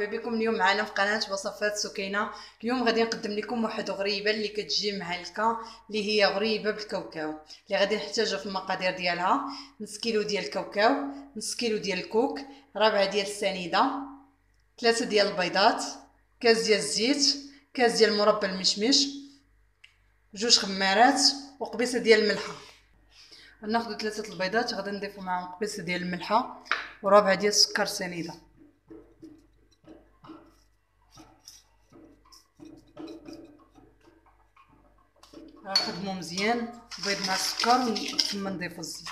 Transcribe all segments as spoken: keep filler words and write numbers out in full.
بكم اليوم معنا في قناه وصفات سكينه. اليوم غادي نقدم لكم واحد غريبه اللي كتجي مهلكه، اللي هي غريبه بالكاوكاو. اللي غادي نحتاجو في المقادير ديالها نص كيلو ديال الكاوكاو، نص كيلو ديال الكوك، ربعه ديال السنيده، ثلاثه ديال البيضات، كاس ديال الزيت، كاس ديال مربى المشمش، جوج خمارات وقبيصه ديال الملحه. ناخذ ثلاثه البيضات غادي نضيفو معاهم قبيصه ديال الملحه وربعه ديال السكر سنيده. نخدمو مزيان البيض مع السكر ثم نضيفو الزيت.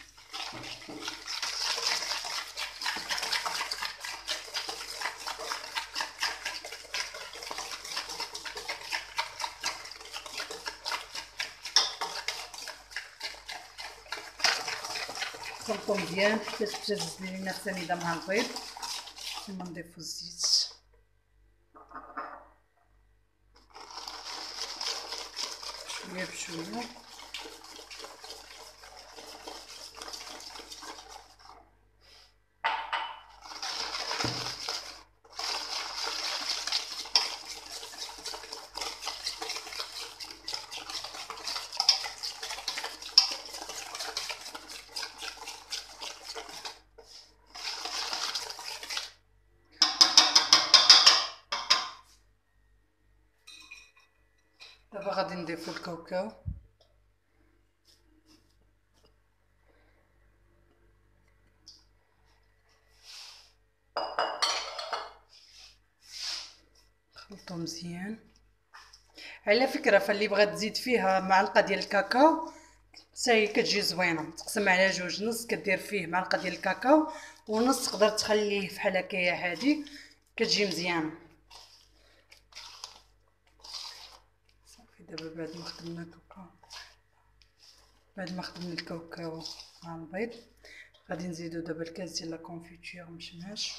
نخلطو مزيان حتى تجزز لينا السنيده مع البيض ثم نضيفو الزيت. شويه بشويه دابا غادي نضيفو الكاوكاو. نخلطو مزيان. على فكره فاللي بغات تزيد فيها معلقه ديال الكاكاو حتى هي كتجي زوينه، تقسم على جوج، نص كدير فيه معلقه ديال الكاكاو ونص تقدر تخليه بحال هكايا عادي، كتجي مزيانه. صافي دابا بعد ما خدمنا الكاكاو بعد ما خدمنا الكاوكاو مع البيض غادي نزيدو دابا الكاس ديال لا كونفيتور مشماش.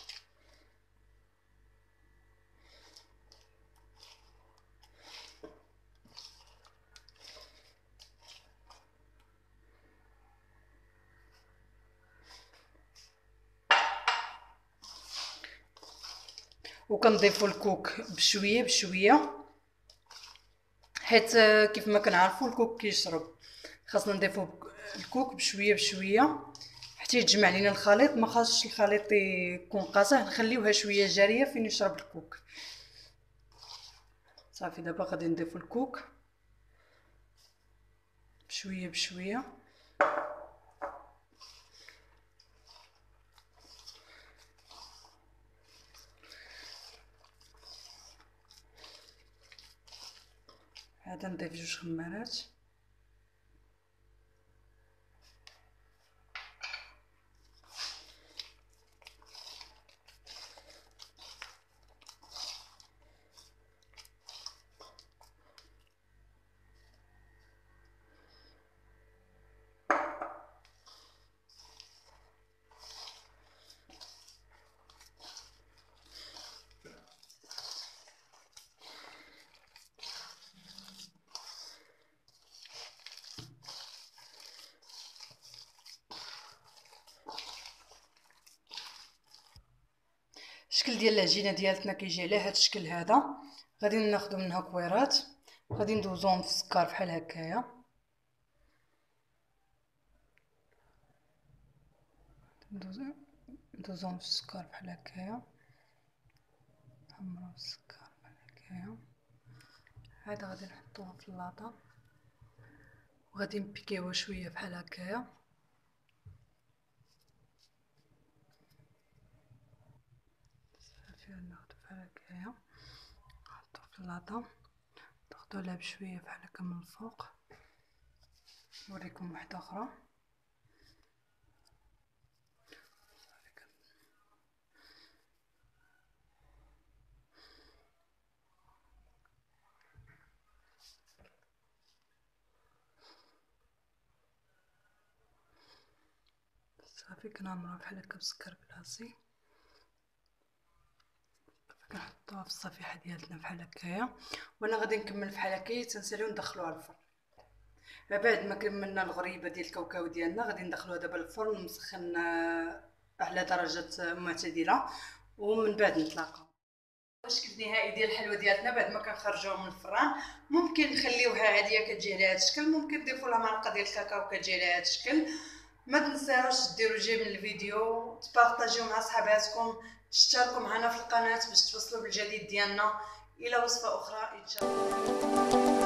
وكنضيفو الكوك بشويه بشويه، حيت كيف ما كنعرفوا الكوك كيشرب، خاصنا نضيفو الكوك بشويه بشويه حتى يتجمع لينا الخليط. ما خاصش الخليط يكون قاصح، نخليوها شويه جاريه فين يشرب الكوك. صافي دابا غادي نضيفو الكوك بشويه بشويه. هذا نضيف جوج خمارات. الشكل ديال العجينه ديالتنا كيجي على هذا الشكل هذا. غادي ناخذ منها كويرات غادي ندوزوهم في السكر بحال هكايا. ندوزوهم في السكر بحال هكايا، نحمرو السكر بحال هكايا. هذا غادي نحطوه في اللاطه وغادي نبيكيوه شويه بحال هكايا. صافي ناخدو بحال هكايا نحطو في اللاطه، نضغطو عليها بشويه بحال هكا من الفوق. نوريكم واحده اخرى. صافي كنعمروها بحال هكا بسكر بلاصي، كنحطوها في الصفيحه ديالتنا بحال هكايا. وانا غادي نكمل بحال هكايا تنساليو ندخلوها للفرن. بعد ما كملنا الغريبه ديال الكاوكاو ديالنا غادي ندخلوها دابا للفرن مسخن على درجه معتدله ومن بعد نتلاقاو. الشكل النهائي ديال الحلوه ديالتنا بعد ما كنخرجوها من الفران. ممكن نخليوها عاديه كتجي على هذا الشكل، ممكن نضيفوا لها معلقه ديال الكاكاو كتجي على هذا الشكل. ما تنساوش ديروا جيم الفيديو، تبارطاجيو مع صحاباتكم، تشتركوا معنا في القناه باش توصلوا بالجديد ديالنا. الى وصفه اخرى ان شاء الله.